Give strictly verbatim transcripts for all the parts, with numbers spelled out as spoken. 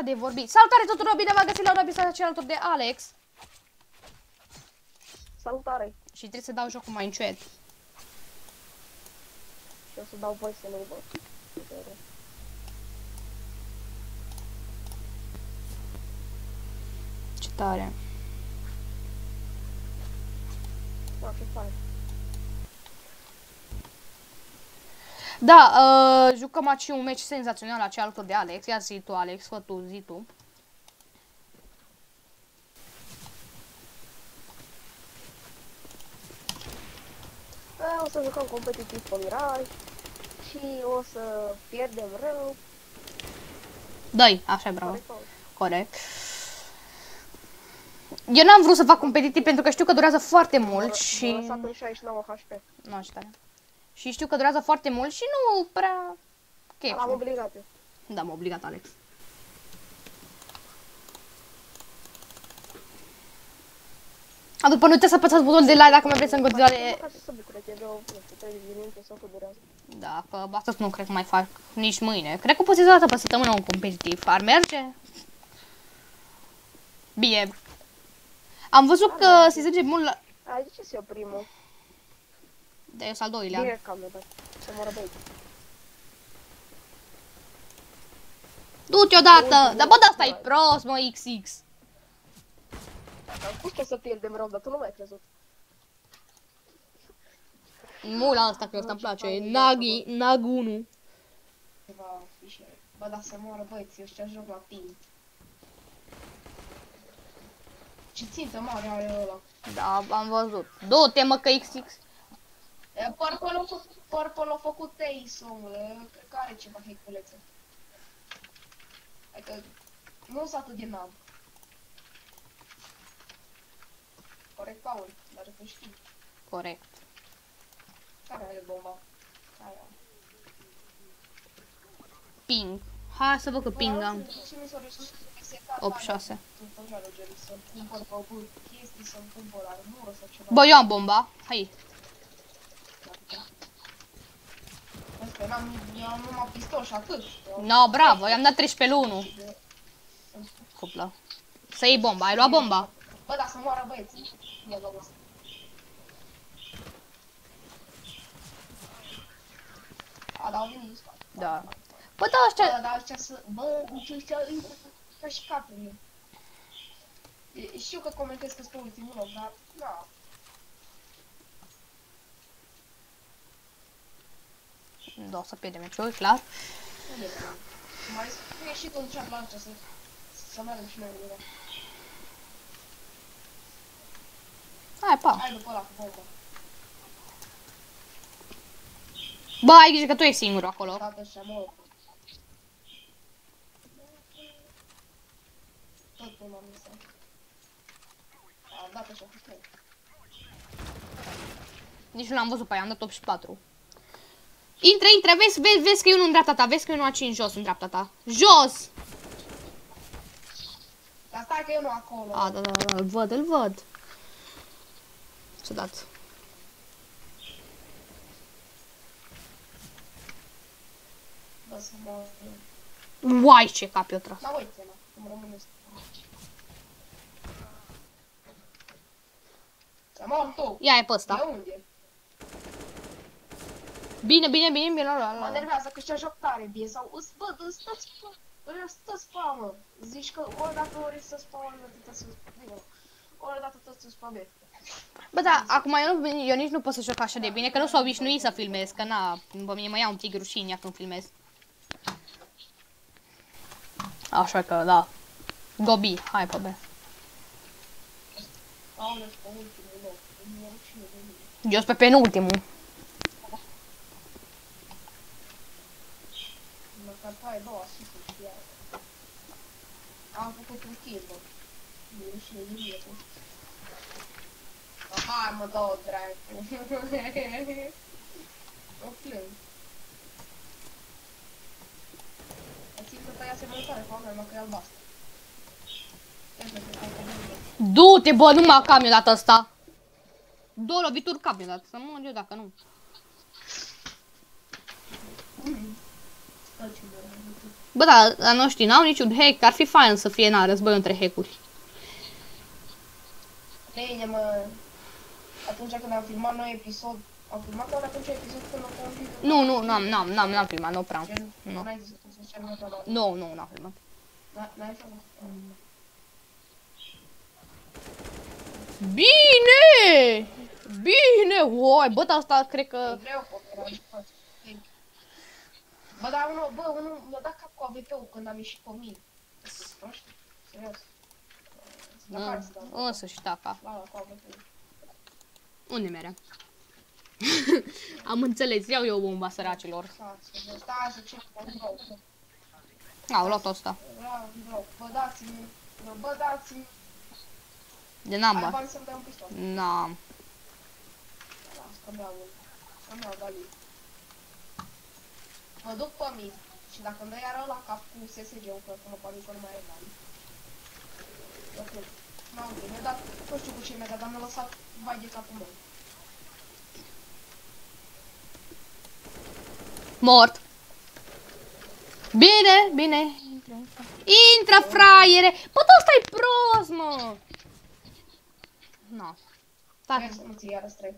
de vorbit. Salutare tuturor, bine v-am găsit la un episod acela alături de Alex. Salutare. Și trebuie să dau jocul mai încet. Și o să dau voi să nu-i văd. Ce tare. Da, ce fain. Da, uh, jucăm aici un meci senzațional la cea alături de Alex. Ia zi tu, Alex, fă tu, zi tu. O să jucăm competitiv pe Miraj și o să pierdem rău. Dă-i, așa e, bravo. Corect. Eu n-am vrut să fac competitiv pentru că știu că durează foarte mult și... M-am lăsat în șaizeci și nouă H P. Nu, așa tare. Și știu că durează foarte mult și nu prea... chef. L-am obligat eu. Da, m-a obligat Alex. A, după nu trebuie să apăsați butonul de like dacă mai vreți să în continuare... Să bucure, te vreau, nu știu, treizeci de minute sau cât durează. Da, că astăzi nu cred că mai fac nici mâine. Cred că poți să o dată pe săptămână un competitiv. Ar merge? Bine. Am văzut că se zice mult la... A, de ce să iau primul? Da, eu sunt al doilea. Direct cam de să mă răbăi. Du-te odată! Dar bă, de-asta e prost, mă, X X. Am spus că o să pierdem rău, dar tu nu m-ai crezut. Mult la asta, că ăsta îmi place. Nagi, Nag unu. Ceva fișiere. Bă, dar să moară băieți, eu știu joc la timp. Ce țintă mare are ăla. Da, am văzut. Du-te, mă, că X X. Purple l-a făcut, Purple l-a făcut Taysom, cred că are ceva hate-ulețe. Adică nu sunt atât de nab. Corect, Paul, dar că știi. Corect. Care are bomba? Care are? Ping. Hai să văd că ping am. opt șase. Bă, eu am bomba. Hai. Eu nu m-am pistol și atât. No, bravo, i-am dat treisprezece la unu. Cuplă. Să iei bomba, ai luat bomba? Bă, dar să moară băieții. Ia luăm asta. A, dar au venit. Da. Bă, da, ăștia... Bă, dar ăștia să... Bă, nici ăștia intră ca și caprile. Știu că comentez că sunt ultimul loc, dar... Da. Da, o să pierdem meciul, clar. Mai scrie și tu în chat la ăștia să... să mergem și noi în ăla. Hai, pa. Hai după ăla cu bomba. Bă, ai grijă că tu ești singurul acolo. Tată ăștia mor. Tot pe m-am lăsat. A, dat ăștia cu trei. Nici nu l-am văzut pe aia, am dat optzeci și patru. Intră, intră, vezi, vezi, vezi că e unul în dreapta ta, vezi că e unul aici în jos, în dreapta ta. Jos! Dar stai că eu nu acolo. A, da, da, da, îl văd, îl văd. Ce dați? Bă, să mă... Uai, ce cap eu tras. Da, uite, mă, îmi rămâne să... Să mor tu! Ia e pe ăsta. De unde? Bine, bine, bine, bine, la, la, Mă la. nervează că ăștia joc tare bine sau... Îți bă, îți stă-ți spă... Ăia stă-ți spamă. Zici că ori dacă ori să spamă, ori dacă să spamă. Ori dacă tot să spamă. Bă, da, acum eu, nu, eu nici nu pot să joc așa de bine, că nu s-au obișnuit să filmez, că na, pe mine mă ia un pic rușine când filmez. Așa că, da. Gobi, hai pe B. Aoleu, pe ultimul loc. Îmi e rușine de mine. Eu sunt pe penultimul. Măcar tu ai două asisturi și iar. Am făcut un kill, bă. Mi-e rușine de mine. Hai mă, dă-o dracu. O plâng. Țin că tăia asemănătoare cu a mea, mă că e albastră. Du-te, bă, nu mă cam eu dată asta. Două lovituri cap eu dată, să mă eu dacă nu. Stai ce bă, Bă, dar la noștri n-au niciun hack, ar fi fain să fie, na, război între hack-uri. Bine, mă, atunci când am filmat noi episod, am filmat doar atunci episod când am filmat? Nu, nu, n-am, n-am, n-am, n-am filmat, nu prea. Gen, Nu, n-ai zis că să cerem la nu, nu, n-am filmat. N-ai filmat? Bine! Bine! Uai, bă, dar asta cred că... E greu, pot, bă, dar unul, bă, unul mi-a dat cap cu A V P-ul când am ieșit pe mine. Nu știu, serios. Însă și taka. La, la, cu A V P-ul. Unde mereu? Am înțeles, iau eu bomba săracilor. Stai să ce vreau. Au luat ăsta. Vreau, vreau, bă dați-mi, bă dați-mi. De n-am Ai bani. bani să-mi dai un pistol? N-am. Las că-mi iau unul. Să-mi iau Dali. Mă duc pe mine și dacă îmi dă iară la cap cu S S G-ul, cred că mă pare că nu mai e bani. Ok, n-am bine, mi-a dat, nu știu cu ce mi-a dat, dar mi-a lăsat vai de capul meu. Mort. Bine, bine. Intră, fraiere. Bă, tu ăsta e prost, mă. No. Trebuie să nu ții iară străi.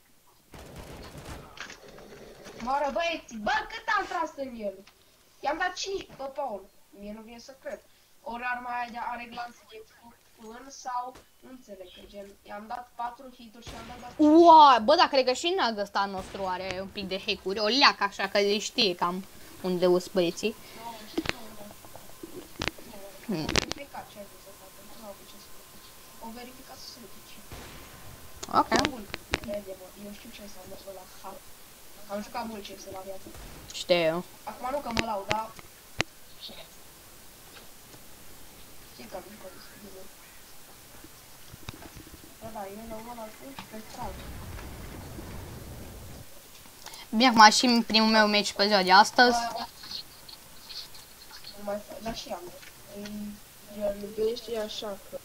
Moară băieții, bă, cât am tras în el? I-am dat cinci, bă, Paul, mie nu vine să cred. Ori arma aia are glanțe de fân sau, nu înțeleg, că gen, i-am dat patru hituri și am dat cinci. Uau, bă, dar cred că și nag ăsta nostru are un pic de hack-uri, o leacă așa, că îi știe cam unde us băieții. Nu, nu, nu. Verificat ce ai vrut să facă, nu au ce să facă. O verificat să se duce. Ok. Bun, vede, bă, eu știu ce înseamnă ăla, ha. Am jucat mult C S la viață. Știu. Acum nu că mă laud, dar... Știi că am jucat destul de... Da, da, eu la mâna unsprezece trag. Bine, acum și primul meu meci pe ziua de astăzi. Nu mai fac, dar și am. Gen, gândește așa că...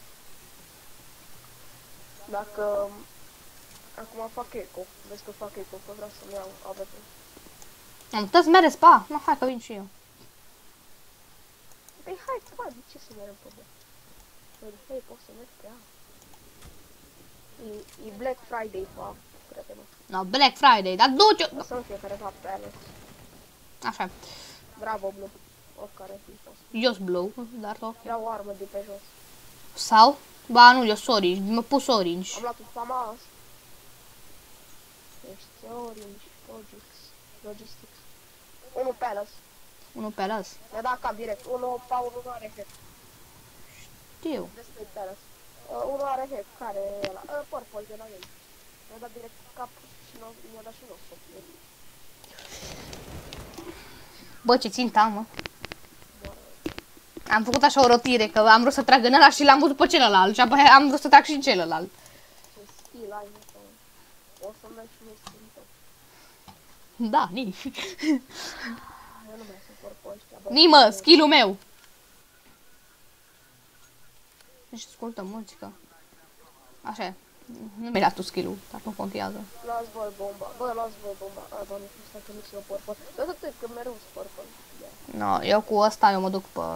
Dacă... Acum fac eco, vezi că fac eco, că vreau să-mi iau A V P. Am putea să merg spa? Nu, hai că vin și eu. Păi hai, spa, de ce să mergem pe B? Păi, hei, poți să mergi pe A. E, e Black Friday, pa, crede-mă. No, Black Friday, dar du-te-o! O să nu fie careva pe ale. Așa. Bravo, Blue. Oricare fi fost. Eu sunt blue, dar tot. Vreau o armă de pe jos. Sau? Ba, nu, eu sunt orange, mă pus orange. Am luat un famas. Ești orange, logics, logistics. Unul Palace. Unul pe las. Mi-a dat cap direct. Unul Paul nu are hack. Știu. Despre Palace. Uh, unul are hack. Care e ăla? Uh, Purple de la el. Mi-a dat direct cap și mi-a dat și nostru. Bă, ce ținta, mă. Am făcut așa o rotire, că am vrut să trag în ăla și l-am văzut pe celălalt. Și apoi am vrut să trag și în celălalt. Ce skill ai, mă. O să-mi dai și mie skill-ul. Da, ni. Eu nu mai suport pe ăștia, bă. Ni, mă, skill-ul meu. Deci ascultă muzică. Așa e. Nu mi-ai dat tu skill-ul, dar nu contează. Las voi bomba. Bă, las voi bomba. A, doamne, nu știu că nu se o purple. Dar tot că mereu sunt purple. No, eu cu ăsta eu mă duc pe...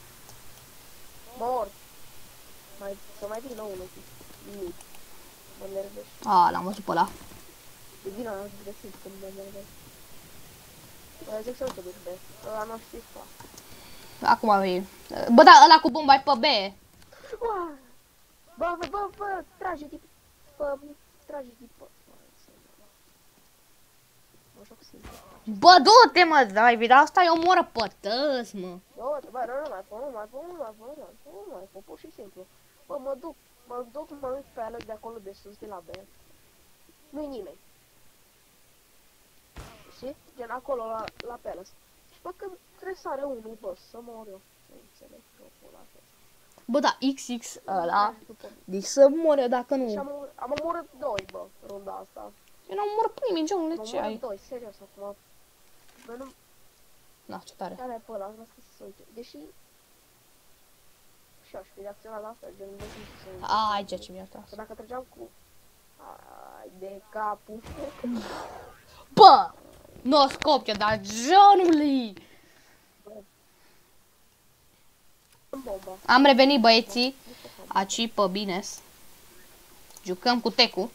Mor. Mai, să mai vină unul. Nimic. Mă nervești. A, l-am văzut pe ăla. E bine, am greșit când mă nervești. Bă, zic să nu te duci B. Ăla nu știi fac. Acum vei. Bă, da, ăla cu bomba e pe B. Bă, bă, bă, bă, trage tip. Bă, trage tip. Mă joc simplu. Bă, du-te, mă, David, asta e omoră pătăs, mă. Bă, bă, nu, nu mai fă, nu mai fă, nu mai fă, nu mai fă, nu mai fă, pur și simplu. Bă, mă duc, mă duc, mă uit pe alea de acolo de sus, de la B. Nu-i nimeni. Și? Gen acolo, la, la Palace. Și bă, când tresare unul, bă, să mor eu. Nu înțeleg, jocul ăla. Bă, da, X X ăla. Deci să mor eu dacă Și nu. am, am omorât doi, bă, runda asta. Eu n-am omorât pe nimeni, John, Am ce omorât ai? doi, serios, acum. Bă, nu... Na, ce tare. Care pe ăla, vreau să se uite. Deși... Și aș fi reacționat la asta, gen, nu știu să se uite. Ai, ce ce mi-a tras. Că dacă trăgeam cu... Ai, de capul. Bă! Nu scop, dar Johnului! bomba. Am revenit, băieții. Aci pe bines. Jucăm cu Tecu.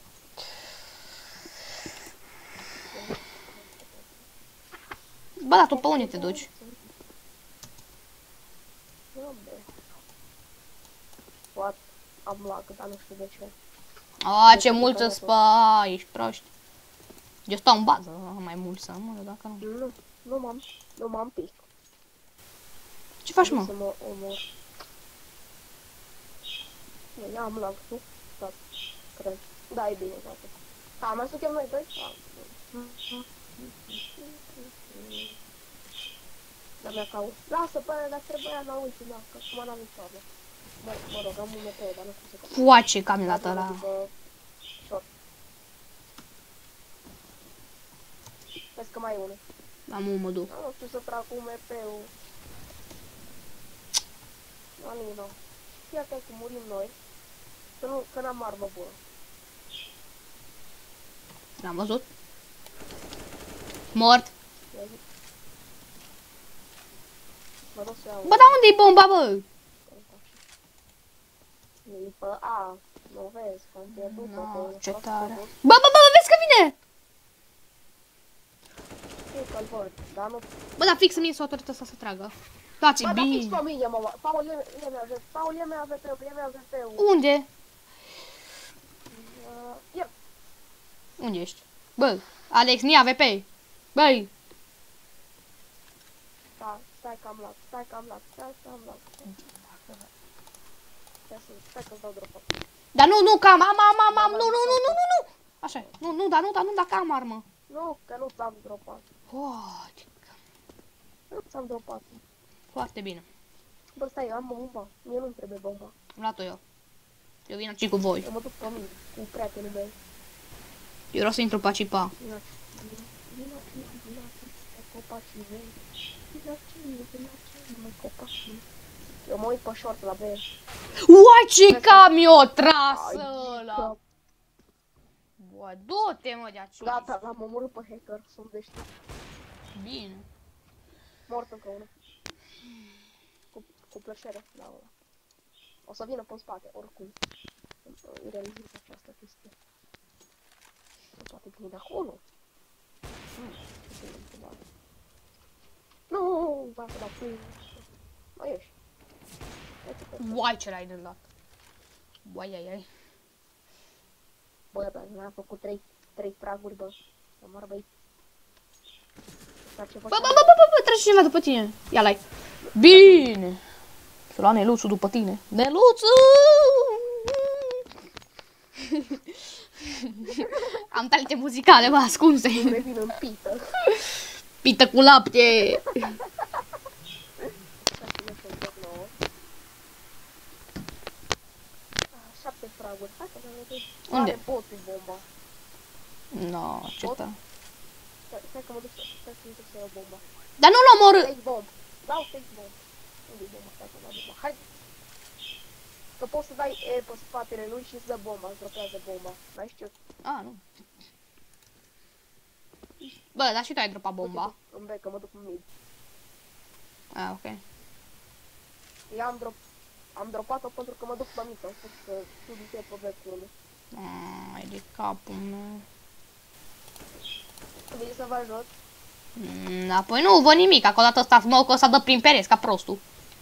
Bă, dar tu pe unde te duci? What? Am lag, dar nu știu de ce. A, ce mult să spa, ești proști. Eu stau în bază, mai mult să mă, dacă nu. Nu, nu m-am, nu m-am pic. Ce faci, mă? Să mă omor. Eu am lag, nu? Da, cred. Da, e bine, toate. Da, mai suntem noi doi? Da. Dar mi-a caut. Lasă, bă, dar trebuia la ultima, că acum n-am nici toamnă. Mă, mă rog, am un meteo, dar nu știu să caut. Foace, cam la ăla. Vezi că mai e unul. Am un mă duc. Nu știu să trag cu M P-ul. Alina. Fii atent că murim noi. Că nu, că n-am armă bună. L-am văzut. Mort. Mă duc să iau. Bă, dar unde-i bomba, bă? E pe A. Nu vezi, că am pierdut. No, ce tare. Bă, bă, bă, vezi că vine! E că-l văd, dar nu... Bă, dar fix mie s-o autorități să se tragă. Dați-i Bă, dar fix bine. pe mine, mă, Paul, ia mea, Paul, ia mea A V P-ul, ia mea A V P-ul. Unde? Ia. Unde ești? Bă, Alex, ni A V P. Băi. Da, stai că am luat, stai că am luat, stai că am luat. Stai că-ți dau drop-up. Dar nu, nu, cam, am, am, am, am, nu, nu, nu, nu, nu, nu. Așa, nu, nu, dar nu, dar nu, dacă am armă. Nu, că nu ți-am dropat. Uai, Nu ți-am dropat. foarte bine. Bă, stai, eu am bomba. Mie nu-mi trebuie bomba. Am luat-o eu. Eu vin aici cu voi. Eu mă duc pe mine, cu prietenii mei. Eu vreau să intru pe Acipa. Vino aici, vino aici, vino aici, pe copacii mei. Vino aici, vino aici, măi copacii mei. Eu mă uit pe short la B. Uai, ce cam eu trasă ăla. Bă, du-te, mă, de aici. Gata, l-am omorât pe hacker, sunt deștept. Bine. Mort încă unul. Cu, cu plăcere, la ăla. O să vină pe spate, oricum. Îi realizez această chestie. Nu poate veni de acolo. Nu, va să dau pui. Mai ești. Uai, ce l-ai dândat. Uai, ai, ai. Bă, bă, mi-am făcut trei, trei praguri, bă. Să mor, băi. Bă, bă, bă, bă, bă, bă, trece cineva după tine. Ia l-ai. Bine. Să lua Neluțu după tine. Neluțu! Am talente muzicale, bă, ascunse. Revin în pită. Pită cu lapte. Șapte fraguri. Hai să vedem. Unde? Are botul bomba. No, ce Pot? ta. Stai că mă duc să, stai să mă duc să iau bomba. Dar nu-l omor. Take bomb. Dau take bomb. Unde-i bomba? Stai să mă duc. Hai. Că poți să dai E pe spatele lui și îți dă bomba, îți dropează bomba. N-ai știut? A, nu. Bă, dar și tu ai dropat bomba. Îmi bec, că mă duc în mid. A, ok. Eu am drop... Am dropat-o pentru că mă duc pe mid, am spus că tu duci pe becul. Ai de capul meu. Vine să vă ajut. Mm, apoi nu văd nimic, acolo dată ăsta smoke ăsta dă prin pereți, ca prostul.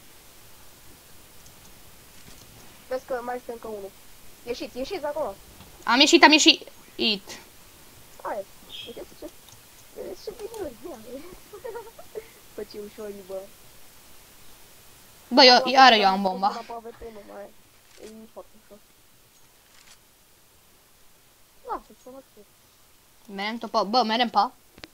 Vezi că mai este încă unul. Ieșiți, ieșiți acolo. Am ieșit, am ieșit. It. Hai, vedeți ce... Vedeți ce bine ia. Bă, ce ușor e, bă. Bă, eu, iară eu am bomba. Pe A V P nu mai e. E foarte ușor. Lasă, să mă țin. Merem tot pe... Bă, merem pe A.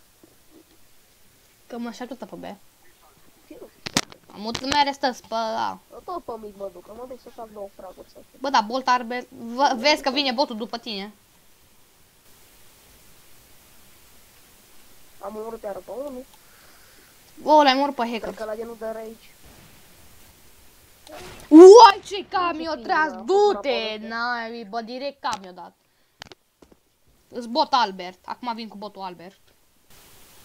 Că mă așa tot pe B. Am mult mere stăs pe A. Tot pe mid mă duc, mă duc să fac două fraguri sau ce. Bă, da, bolt arbe... Vezi că vine botul după tine. Am omorât iară pe unul. O, l-ai omorât pe Cred hacker. că la genul de rage. Uai, ce cam eu tras, du-te! N-ai, bă, direct cam eu dat. Îs bot Albert. Acum vin cu botul Albert.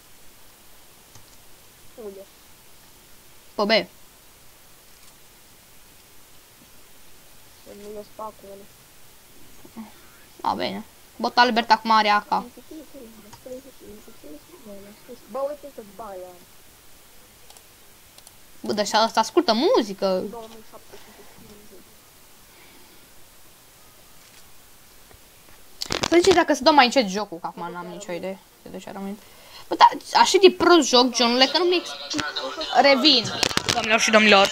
Unde? Pe B. Nu spac unul. Va bene. Bot Albert acum are A K. Bă, uite să-ți bai am. Bă, dar ăsta ascultă muzică. două mii șapte sute cincizeci. Să ziceți dacă să dăm mai încet jocul, că acum n-am nicio idee. Se duce rămâne. Bă, dar așa de prost joc, Johnule, că nu mi explic. Revin, doamnelor și domnilor.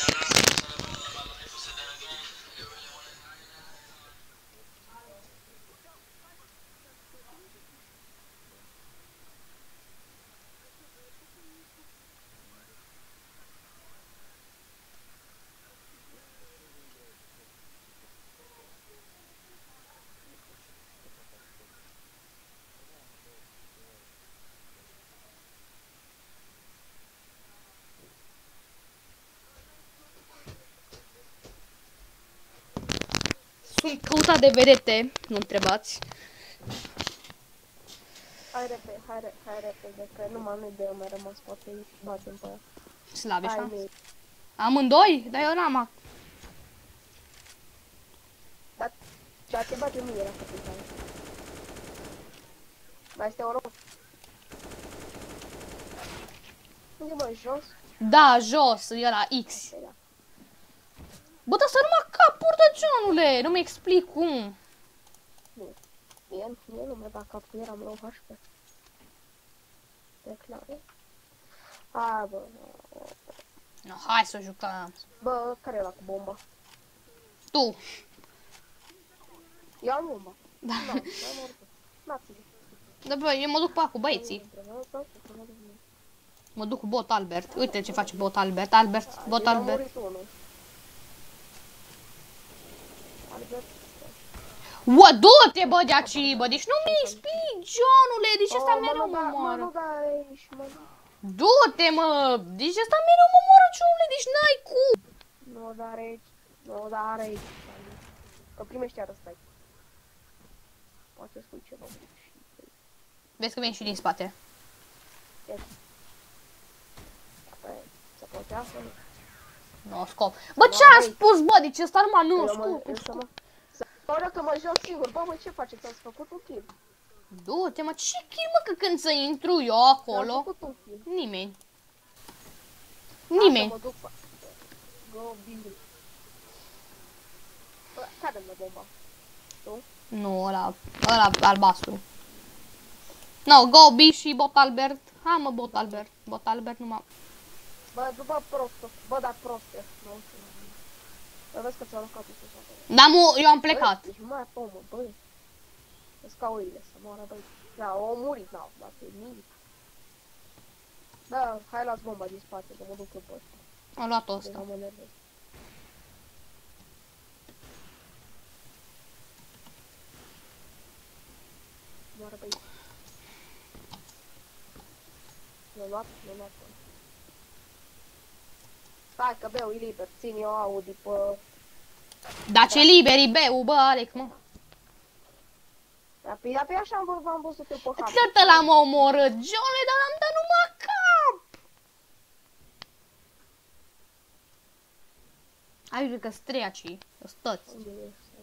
Sunt căutat de vedete, nu întrebați. Hai repede, hai repede, hai repede, că numai nu-i de mai rămas, poate îi batem pe aia. Slabe, Hai, așa? mie. Amândoi? Dar eu n-am A K. Dar, dar te bate mie la capitan. Mai este o rog. Unde mă, jos? Da, jos, e la X. Păi da. Bă, dar să numai capuri de Johnule, nu mi explic cum. Nu. Mie, mie nu mi-a dat capul, eram la H P. Declare. A, bă, No, hai să jucăm. bă, care e ăla cu bomba? Tu. Eu am bomba. Da. Nu, am oricum. N-ați-i. Da, bă, eu mă duc pe cu băieții. Mă duc cu bot Albert. Uite ce face bot Albert. Albert, bot Albert. Ua, du-te, bă, de aici, bă, deci nu mi explic, Johnule, deci ăsta mereu mă moară. Du-te, mă, deci ăsta mereu mă moară, Johnule, deci n-ai cum. Nu, dar aici, nu, dar aici. Că primești iară, stai. Poate spui ceva. Vezi că vin și din spate. Să poate asta, nu. Nu, scop. Bă, ce-am spus, bă, deci ăsta numai nu, scop, scop. Doar că mă joc singur, bă, mă, ce faceți? Ați făcut un kill. Du-te, mă, ce kill, mă, că când să intru eu acolo? Am făcut un kill. Nimeni. Nimeni. Mă duc pe... Go, bine. Bă, care mă bomba? Tu? Nu, ăla, ăla albastru. No, go, B și bot Albert. Hai, mă, bot Albert. Bot Albert numai. Bă, după prostă. Bă, dar proste. Nu știu. Bă, vezi că ți-a aruncat sus acolo. Da, mu, eu am plecat. Băi, ești mai pomă, băi. Îți ca oile să moară, băi. Da, o murit, n-au, dar pe nimic. Da, hai las bomba din spate, că mă duc eu pe ăsta. Am luat-o Deci ăsta. nu mă nervez. Moară, băi. Mi-a luat, mi-a luat. Stai că beu, e liber, țin eu Audi pe... Dar ce liberi, beu, bă, Alex, mă. Dar pe, dar pe așa am, v-am văzut eu pe hartă. Tot l-am omorât, Johnny, dar am dat numai cap. Ai grijă că strei aici, stăți. Unde ești?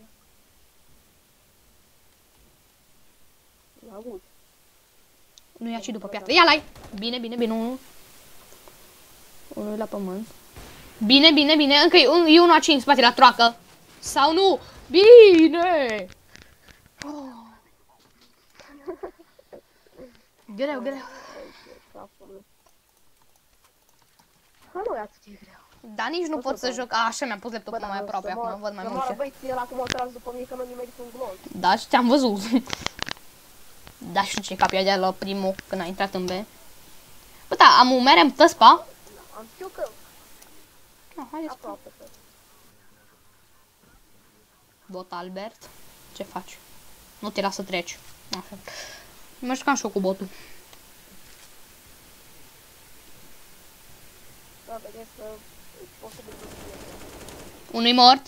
L-aud. Nu e aici după piatră. Ia-l-ai! Bine, bine, bine, unul. Unul e la pământ. Bine, bine, bine, încă e, un, e unul aici în spate la troacă. Sau nu? Bine! Oh. Greu, greu. Ha, nu e atât de greu. Dar nici nu pot să joc. A, așa mi-am pus laptopul mai aproape, acum văd mai multe. Băi, ție ăla cum o tras după mine că nu nimeri cu un glonț. Da, și te-am văzut. Da, știu ce capia de la primul când a intrat în B. Bă, da, am mere în tăspa. Am știu că... No, haideți. Aproape că... Bot Albert. Ce faci? Nu te las să treci. Așa. Mă jucam și eu cu botul. Da, vedeți că... e posibil să fie. Unui mort.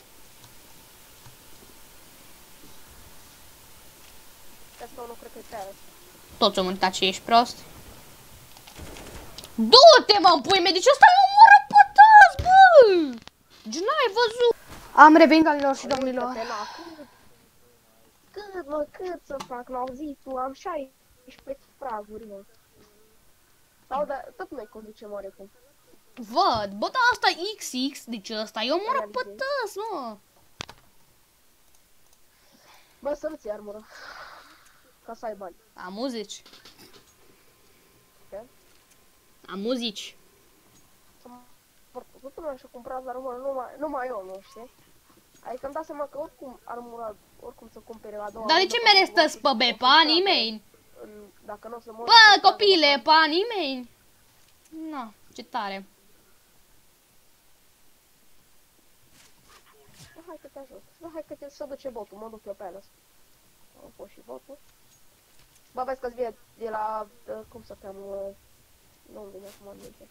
Vezi că unul cred că e pe aia. Toți au murit aici, ești prost. Du-te, mă, în pui mei, deci ăsta nu omoră pe toți, bă! Deci n-ai văzut. Am revenit, doamnelor și domnilor. Cât, mă, cât să fac? L-au zis tu, am șaisprezece fraguri, mă. Sau, dar tot noi conducem oarecum. Văd, bă, dar asta e X X, deci ăsta e omoră pe tăs, mă. Bă, să nu ți armură. Ca să ai bani. Am muzici. Ce? Am muzici. Totul mai și-a cumpărat armură, numai, numai eu, nu știi? Adică îmi dau seama că oricum armura, oricum să cumpere la doua. Dar de ce mereu stăți pe B, pe nimeni? Dacă nu o să mor... Bă, copile, pe nimeni? Na, ce tare. Hai că te ajut. Hai că te să duce botul, mă duc eu pe ales. Am fost și botul. Bă, vezi că-ți vine de la... cum să cheamă... Nu-mi vine acum în minte.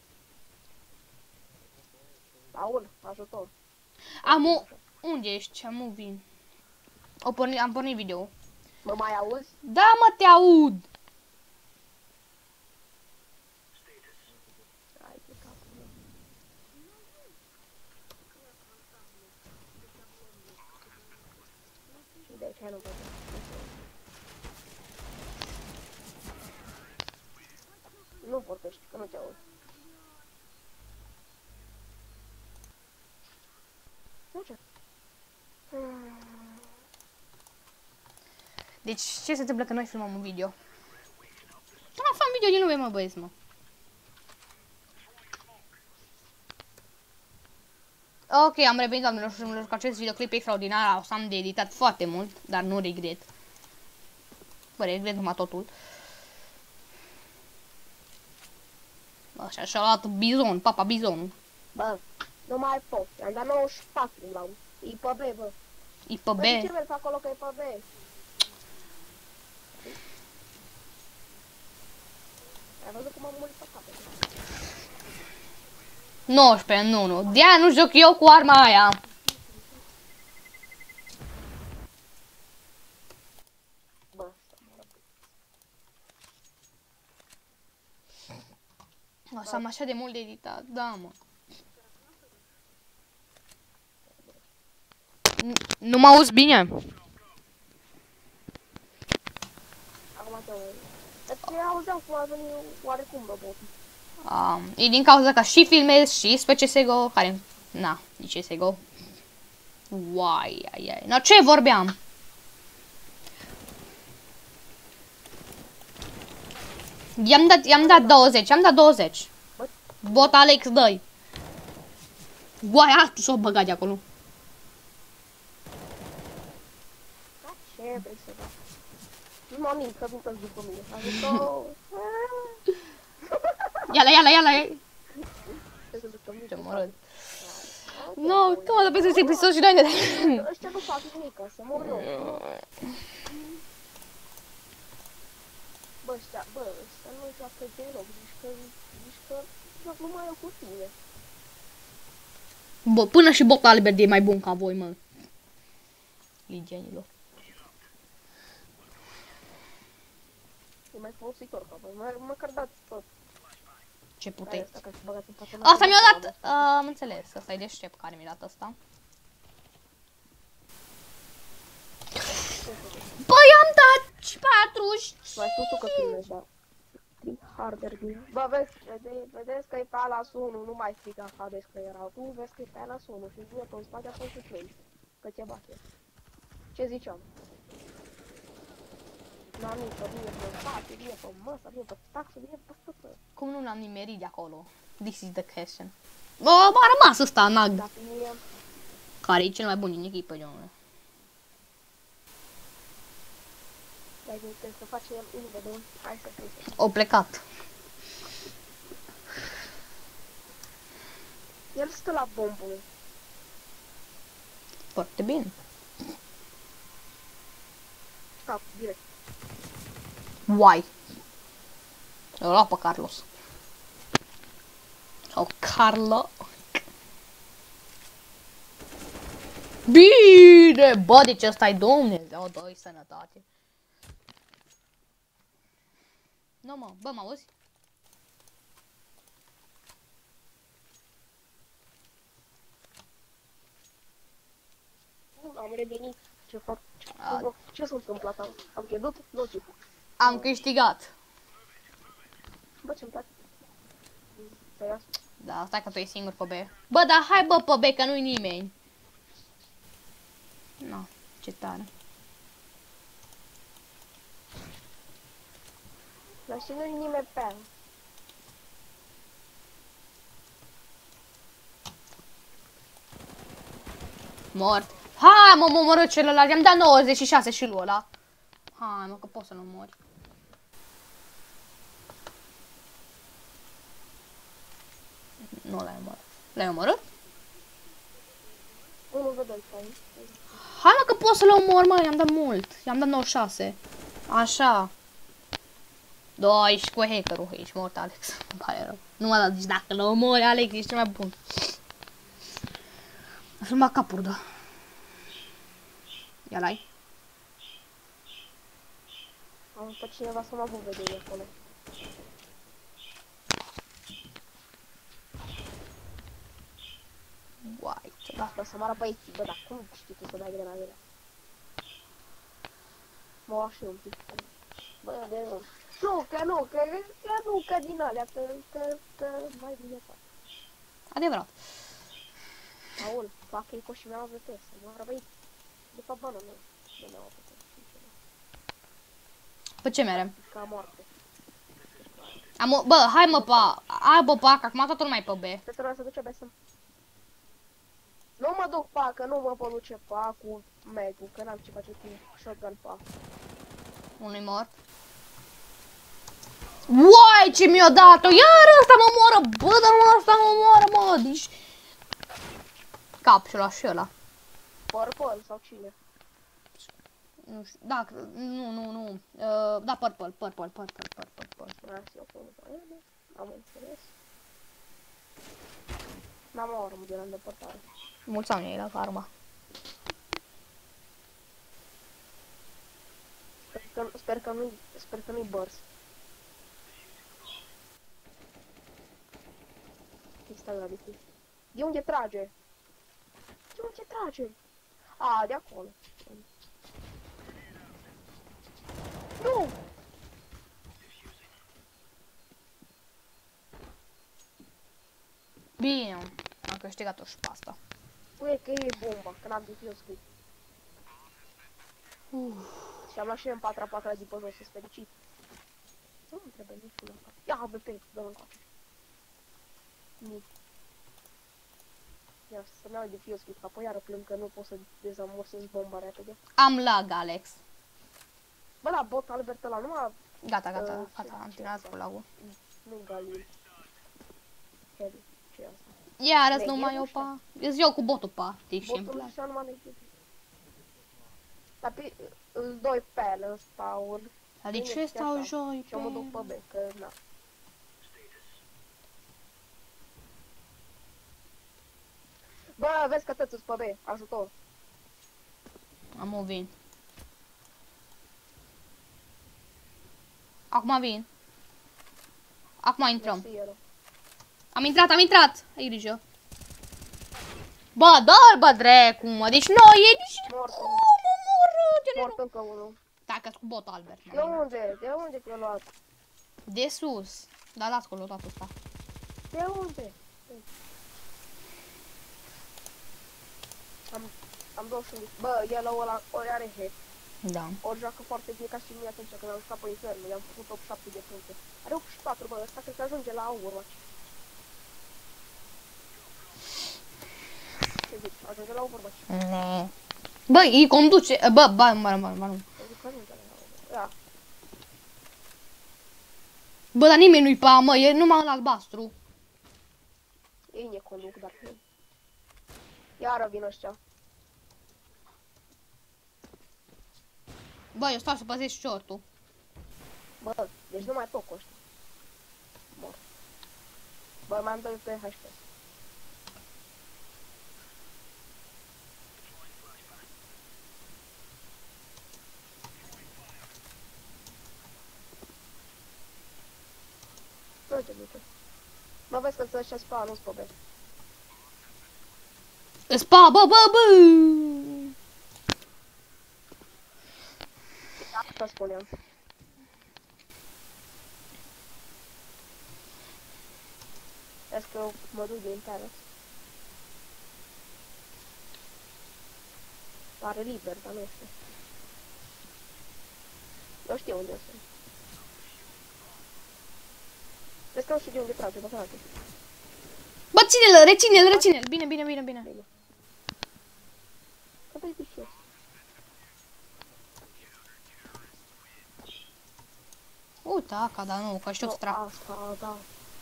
Aul, ajutor. Amu... Unde ești? Amu vin. O porni... Am pornit video. Mă mai auzi? Da, mă, te aud. Hai de capul meu. Și de aici, hai nu văd. Nu vorbești, că nu te aud. Ce? Deci, ce se întâmplă că noi filmăm un video? Nu fac video din lume, mă, băieți, mă. Ok, am revenit, doamnelor și domnilor, cu acest videoclip extraordinar. O să am de editat foarte mult, dar nu regret. Bă, regret numai totul. Așa, și-a luat bizon, papa bizon. Bă, nu mai pot. I-am dat nouăzeci și patru la un. E pe B, bă. E pe Bă, B. de ce mergi acolo că e pe B? Ai văzut cum am murit pe capete? nouăsprezece, nu, nu. De-aia nu joc eu cu arma aia. Bă, O să am așa de mult de editat, da, mă. Nu mă auzi bine? acum te auzi. Dar auzeam cum a venit oarecum robotul. Um, e din cauza că și filmez și pe C S G O, care... Na, nici C S G O. Uai, ai, ai. No, ce vorbeam? I-am dat, i-am dat douăzeci, i-am dat douăzeci. Bot Alex, dă-i. Uai, tu s-o băgat de acolo. Da, ce vrei să fac? Nu m-am nimic, că vin toți după mine. Ajutor! Ia-la, ia-la, ia-la. Ce să ducă mine? Ce mărât. Nu, cum o să să episod și noi de... Ăștia nu fac nimic, să mor eu. Bă, ăștia, bă, ăștia nu joacă deloc, zici că, zici că joc numai eu cu tine. Bă, până și Bot Albert e mai bun ca voi, mă. Ligienilor. E mai folositor ca voi, mă, măcar dați tot. Ce puteți. Asta Asta mi-a dat, uh, am înțeles, ăsta e deștept care mi-a dat asta. Păi am dat patruzeci. Mai spus tu că filmezi, da. Harder din. Bă, vezi, vede, vedeți că e pe alas unu, nu mai striga Hades că era tu, vezi că e pe alas unu și vine pe spate acolo și plângi. Că te bate. Ce ziceam? N-am nici că vine pe spate, vine pe masă, vine pe taxă, vine pe stăpă. Cum nu l-am nimerit de acolo? This is the question. Bă, m-a rămas ăsta, Nag. Dacă mie... Care e cel mai bun din echipă, domnule. Dar trebuie să face el invede. Hai să fie. O plecat. El stă la bombul. Foarte bine. Stau, direct. Why? Eu luat pe Carlos. Sau Carlo. Bine! Bă, deci ăsta-i Dumnezeu, dă-i sănătate. Nu, mă, bă, mă auzi? revenit. Ce fac? Ce, A. ce s-a întâmplat? Am, am pierdut? Nu știu. Am câștigat. Bă, ce-mi place. Serios? Da, stai că tu e singur pe B. Bă, dar hai bă pe B, că nu-i nimeni. No, ce tare. Dar și nu-i nimeni pe aia. Mort. Hai mă, mă omorât celălalt, i-am dat nouăzeci și șase și lui ăla. Hai mă, că poți să nu mori. Nu l-ai omorât. L-ai omorât? Unul vedem pe aici. Hai mă, că poți să-l omor, mă, i-am dat mult. I-am dat nouăzeci și șase. Așa. Da, ești cu hackerul, ești mort, Alex. Îmi pare rău. Nu mă dat, zici, dacă l omori, Alex, ești cel mai bun. A filmat capul, da. Ia l-ai. Am pe cineva să mă văd vedem de acolo. Uai, ce da. Da, bă, să moară băieții, bă, dar cum știi tu să dai grenadele? Mă oa și eu un pic. Bă, de nu. Nu, că nu, că, că nu, că din alea, că, că, că, mai bine fac. Adevărat. Aul, fac ei coșii mea V P S, să moară băieții. De fapt, bă, nu, nu, nu ne-au V P S. Pe ce merem? Ca moarte. Am o... Bă, hai mă, pa. Hai bă, pa, că acum toată lumea e pe B. Pe trebuie să duce B să... Nu mă duc pa, că nu mă pot duce pa cu Meg-ul, că n-am ce face cu shotgun pa. Unui mort. Uai, ce mi-a dat-o! Iar ăsta mă moară! Bă, dar nu ăsta mă moară, mă! Deci... Cap și-o lua și ăla. Purple sau cine? Nu știu, da, nu, nu, nu. Uh, da, purple, purple, purple, purple, purple. Lasă eu pe unul. Am înțeles. N-am o armă de la îndepărtare. Mulți au ei la karma. Sper că, sper că nu-i, sper că nu-i bărs. Stai la dificil. De unde trage? De unde trage? A, de acolo. Nu! Bine, am câștigat-o și pe asta. Ui, că e bomba, că n-am defuse clip. Și am luat și eu în patra patra de pe jos, sunt fericit. Nu îmi trebuie nici până acolo. Ia, A V P, dă-l încoace. Nu. Ia, să-mi iau defuse clip, că apoi iară plâng că nu pot să dezamorsez bomba repede. Am lag, Alex. Bă, da, bot Albert ăla, numai... Gata, gata, Uh, gata, ce- am ce terminat asta? cu lagul. Nu Galil. Heavy. Ce e asta? Iar azi Neghe, nu mai nu eu știu. pa. Îți eu cu botul pa, știi, și îmi Botul place. ăsta numai neghe. Dar pe... Îl doi pe ele ăsta, ori... Adică Bine, ce stau așa. joi Și eu mă duc pe B, că na. Bă, vezi că tăți pe B, ajutor. Am o vin. Acum vin. Acum intrăm. Mersi, Ero. Am intrat, am intrat. Ai grijă. Bă, dă-l, bă, drecu, mă. Deci noi e... Deci... Mort, Cum, omorâte-le, mort încă unul. Dacă cu bot, Albert. De unde? De unde te-a luat? De sus. Da, las cu lotatul ăsta. De unde? Am, am douăzeci și unu. Bă, el ăla, ori are head. Da. Ori joacă foarte bine ca și mine atunci când am jucat pe infernul. I-am făcut top șapte de puncte. Are optzeci și patru, bă, ăsta cred că ajunge la Overwatch. Ce zici? Ajunge la Overwatch. Mm. Bă, îi conduce. Bă, bă, mă, mă, mă, mă. Eu zic că ajunge la Overwatch. Ia. Bă, dar nimeni nu-i pa, mă, e numai în albastru. Ei ne conduc, dar nu. Iară vin ăștia. Bă, eu stau să păzesc short-ul. Bă, deci nu mai pot cu ăștia. Mor. Bă, mai am doi pe H P. Uite, uite. Mă vezi că ți-ăștia spa, nu-ți pe B. Spa, bă, bă, bă! Asta spuneam. Vezi că eu mă duc din terrace. Pare liber, dar nu știu. Nu știu unde sunt. Vezi că nu știu de unde trage, bă, frate. Bă, ține-l, reține-l, reține-l. Bine, bine, bine, bine. Bine. Că vezi și eu. Uite, aca, dar nu, că știu No, extra. asta, da.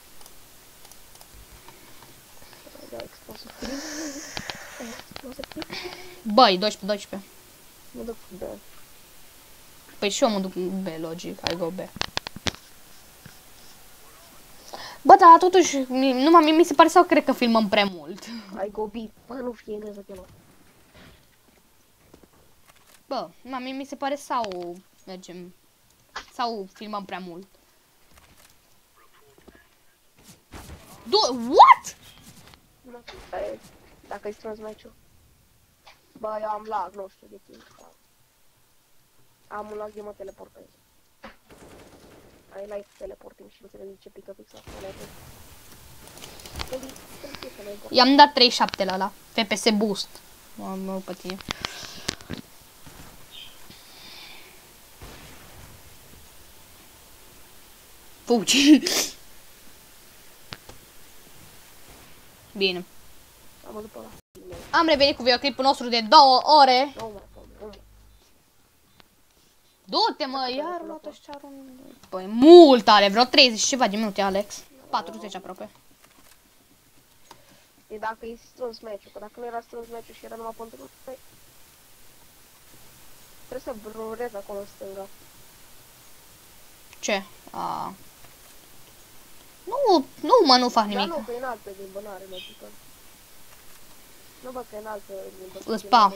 Da, exposul prim. Exposul prim. Băi, doisprezece, doisprezece. Mă duc de... Păi și eu mă duc B, logic, I go B. Bă, dar totuși, mi- numai mie mi se pare sau cred că filmăm prea mult. I go B. Bă, nu fie engleză pe lor. Bă, numai mie mi se pare sau mergem, sau filmăm prea mult. Do What? Nu, e, dacă-i strâns meciul. Bă, eu am lag, nu știu de timp. Am un lag de mă teleportez. Ai like teleporting și înțelegi ce pică fix asta. I-am dat treizeci și șapte la ăla. F P S boost. Mă, mă pe tine. Fugi. Bine. Am văzut pe ăla. Am revenit cu videoclipul nostru de două ore. Nu mai pot, nu. Du-te, mă, iar luat ăștia rând. Păi, mult are, vreo treizeci și ceva de minute, Alex. patruzeci aproape. E dacă e strâns meciul, că dacă nu era strâns meciul și era numai pentru noi, trebuie să brurez acolo în stânga. Ce? A. Nu, nu, mă, nu fac Dar nimic. nu, că e în altă limbă, n-are logică. Nu văd că e în altă limbă. Îți pa.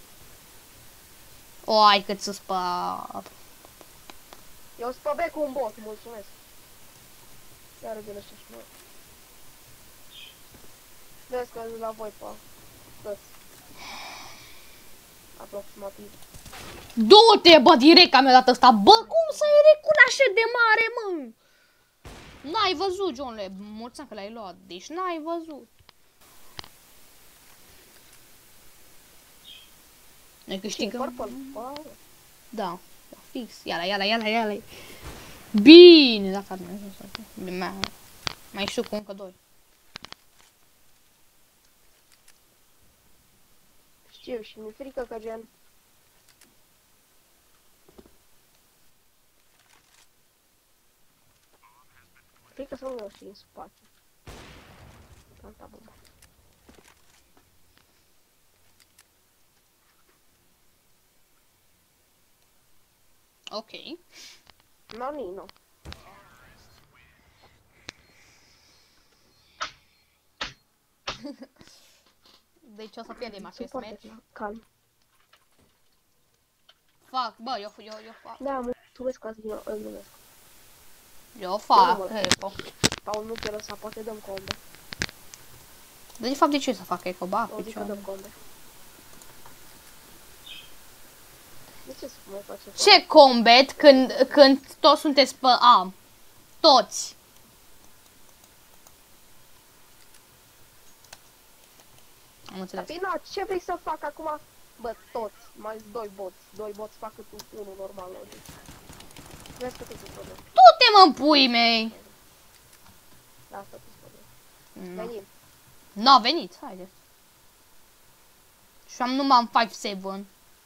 O, ai cât să spa. Eu spăbe cu un bot, mulțumesc. Iar vin ăștia și noi. Vezi că la voi, pa. Toți. Aproximativ. Du-te, bă, direct că mi-a dat ăsta. Bă, cum să ai recunoaște de mare, mă? N-ai văzut, Johnle. Mulțumesc că l-ai luat. Deci n-ai văzut. Noi câștigăm. Purple, bă. Da. Fix. Iala, iala, iala, iala. Bine, dacă nu mai, mai, mai știu cu încă doi. Știu și mi-e frică că gen... Frică să nu mă știi în spate. Planta bomba. Ok. No, ni, no. Deci o să pierdem acest Foarte match. calm. Fac, bă, eu, eu, eu fac. Da, mulțumesc că ați din îl numesc. Eu fac, Nu, mă. eco. Paul nu te lăsa, poate dăm combe. Dar de fapt de ce să fac eco? Ba, O zic că picioare. dăm combe. De ce să mai face? Ce combat când, când toți sunteți pe A? Toți. Am înțeles. Dar na, ce vrei să fac acum? Bă, toți, mai doi boți. Doi boți fac cât unul normal, logic. Vezi că tu-ți problem. Du-te, mă, pui mei! Da, asta tu-ți problem. Nu. Venim. N-a venit, haide. Și am numai în cinci șapte.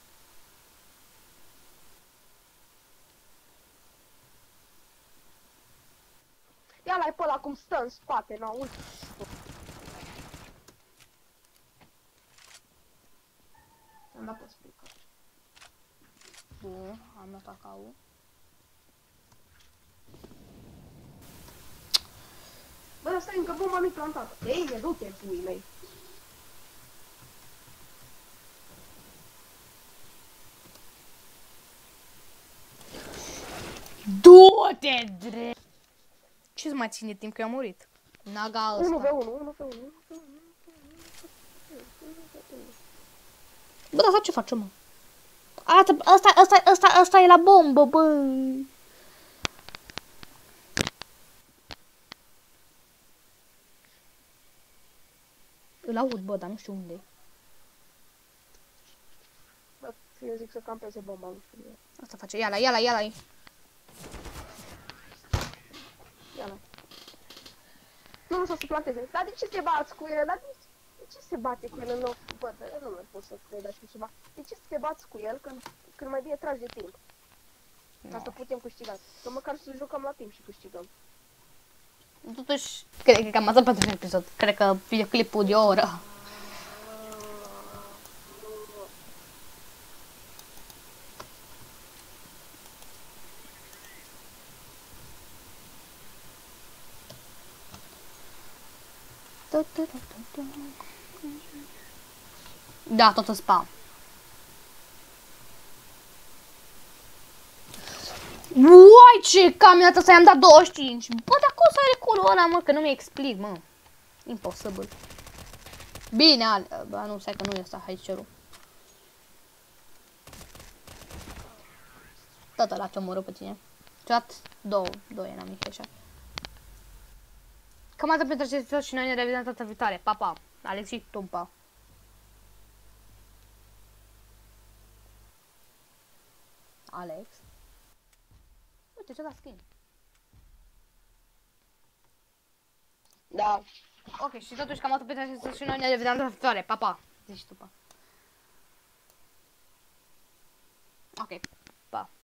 Ia l-ai pe ăla cum stă în spate, na, uite. Am dat pe speaker. Bun, am dat cacao. Bă, stai încă bomba nu-i plantată. Ei, ne du-te, pui mei. Du-te, drept! Ce-ți mai ține timp că eu am murit? Naga unu pe ăsta. unu, unu pe unu. Bă, dar ce facem, mă? Asta, asta, asta, asta, asta e la bombă, bă. Îl aud, bă, dar nu știu unde. Bă, eu zic să campeze bomba, nu știu. Asta face, ia-la, ia-la, ia-la. Ia-la. Nu, nu să se planteze. Dar de ce se bați cu el? Dar de, de ce se bate cu el în loc? Bă, dar nu mai pot să cred așa ceva. De ce să te bați cu el când, când mai bine tragi de timp? Ca să putem câștiga. Că măcar să jucăm la timp și câștigăm. Totuși, cred că cam asta pentru episod. Cred că videoclipul de o oră. Da, tot în spam. Uai, ce camionată să i-am dat douăzeci și cinci. Bă, dar cum să are curul ăla, mă, că nu mi explic, mă. Imposibil. Bine, ale... Bă, nu, stai că nu e ăsta, hai cerul. Tot ăla ce omoră pe tine. Ce-o dat două, doi, n-am mic așa. Cam atât pentru acest episod și noi ne revedem data viitoare. Pa, pa. Alex și Tumpa. Alex? Uite, ce-o dat skin. Da. Ok, și totuși cam atât pentru acest episod și noi ne revedem data viitoare. Pa, pa. Zici tu, pa. Ok, pa.